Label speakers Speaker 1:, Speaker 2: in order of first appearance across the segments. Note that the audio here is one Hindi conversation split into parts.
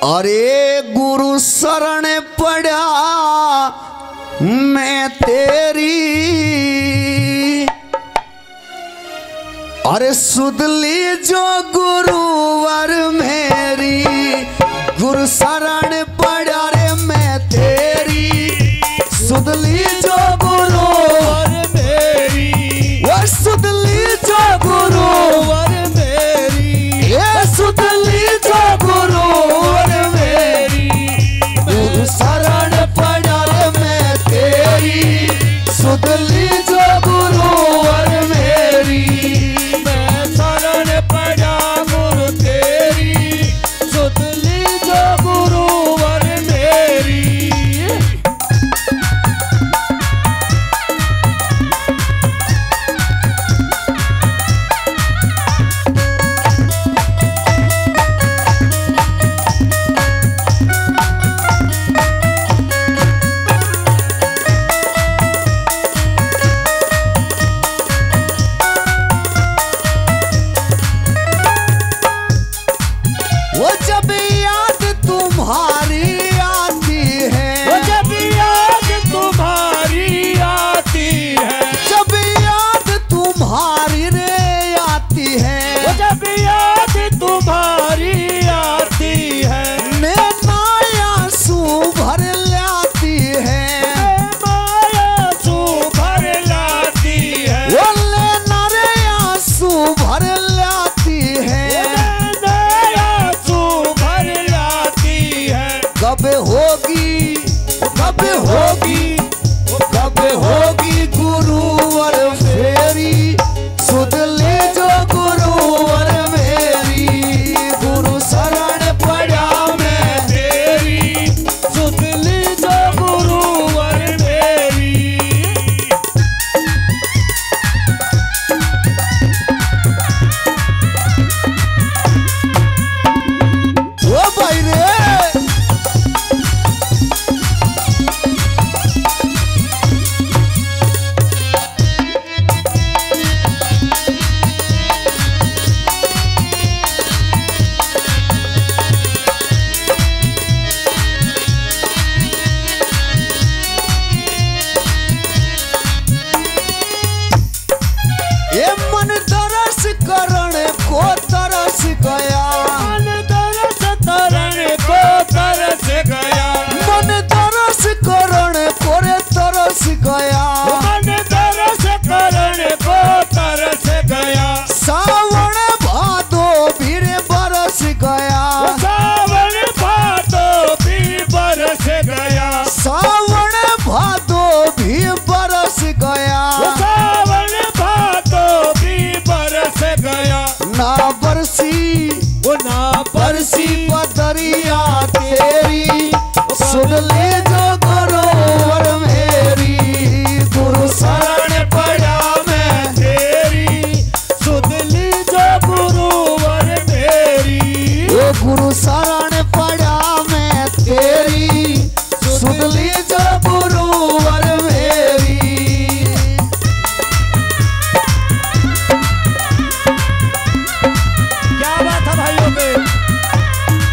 Speaker 1: अरे गुरु शरण पड़ा मैं तेरी, अरे सुध ली जो गुरुवर मेरी, गुरु शरण पड़ा रे मैं तेरी, सुध ली जो गुरुवर मेरी, वो सुध ली जो गुरुवर मेरी, ये सुध ली जो गुरुवर मेरी, गुरु शरण पड़ा रे मैं तेरी, सुध ली जो गुरुवर मेरी, मैं शरण पड़ा गुरु तेरी, सुध ली जो गुरुवर मेरी। वो जब याद तुम्हारी आती है,
Speaker 2: वो जब याद तुम्हारी आती है,
Speaker 1: जब याद तुम्हारी रे आती है,
Speaker 2: वो जब याद तुम्हारी आती है,
Speaker 1: मैं माया सू भर लाती है,
Speaker 2: माया सू भर लाती है,
Speaker 1: वो लेना रे आंसू भर लाती है, कब होगी कब होगी कब होगी गुरुवर फेरी, सुध ले जो गुरुवर मेरी, गुरु शरण पड़ा मैं तेरी, सुध ले जो गुरुवर मेरी। ओ भाई रे, ये मन तरस करण को तरस गया,
Speaker 2: मन तरस करण को तरस गया,
Speaker 1: मन तरस करण को रे तरस गया,
Speaker 2: मन तरस करण को तरस गया,
Speaker 1: सावन भादो भी रे बरस गया,
Speaker 2: सावन भादो भी बरस गया,
Speaker 1: सावन भादो भी बरस गया,
Speaker 2: सावन भादो भी बरस गया,
Speaker 1: ना बरसी
Speaker 2: वो ना
Speaker 1: बरसी पदरिया तेरी, सुन ले जो गुरुवर मेरी, गुरु शरण पड़ा मैं तेरी,
Speaker 2: सुध ली जो गुरुवर मेरी,
Speaker 1: ओ गुरु शरण पड़ा मैं तेरी, सुन ले जो गुरुवर मेरी।
Speaker 2: क्या बात है भाइयों पे।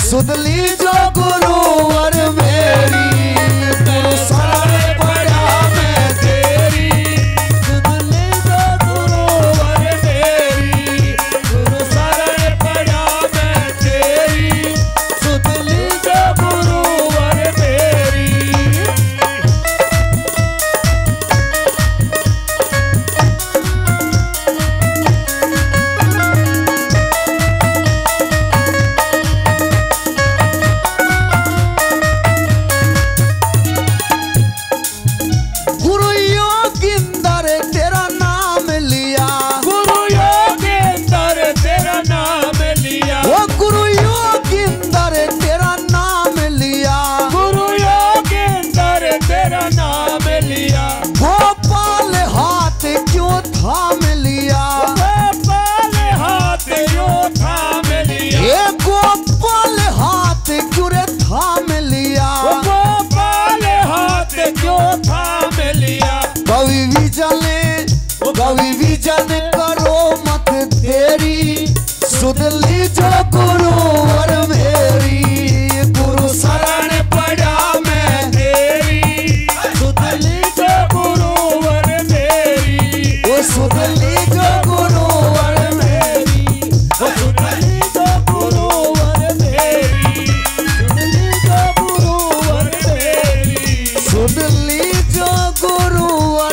Speaker 1: सुध ली जो गुरुवर मेरी गुरु शरण पड़ा मैं तेरी
Speaker 2: सुध ली जो गुरुवर मेरी गुरु शरण पड़ा मैं तेरी सुध ली जो गुरुवर मेरी
Speaker 1: गुरु योगिंदर तेरा नाम लिया
Speaker 2: गुरु योगेंद्र तेरा नाम लिया
Speaker 1: ओ गुरु योगिंदर तेरा नाम लिया
Speaker 2: गुरु योगेंद्र तेरा नाम लिया
Speaker 1: गोपाल हाथ क्यों थाम लिया
Speaker 2: गोपाल हाथ यो थाम लिया
Speaker 1: ये गोपाल हाथ क्यों रे थाम लिया
Speaker 2: गोपाल हाथ क्यों थाम लिया
Speaker 1: कवि विजन करो मत तेरी सुध ली जो गुरुवर मेरी गुरु शरण पड़ा मैं
Speaker 2: तेरी सुध ली जो गुरुवर मेरी
Speaker 1: ओ सुध ली जो गुरुवर मेरी
Speaker 2: सुध ली जो गुरुवर मेरी सुध ली जो गुरुवर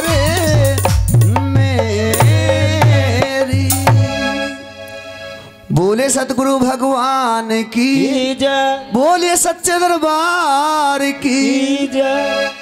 Speaker 2: मेरी
Speaker 1: सुध ली जो गुरुवर मेरी बोले सतगुरु भगवान की
Speaker 2: जय
Speaker 1: बोले सच्चे दरबार की
Speaker 2: जय।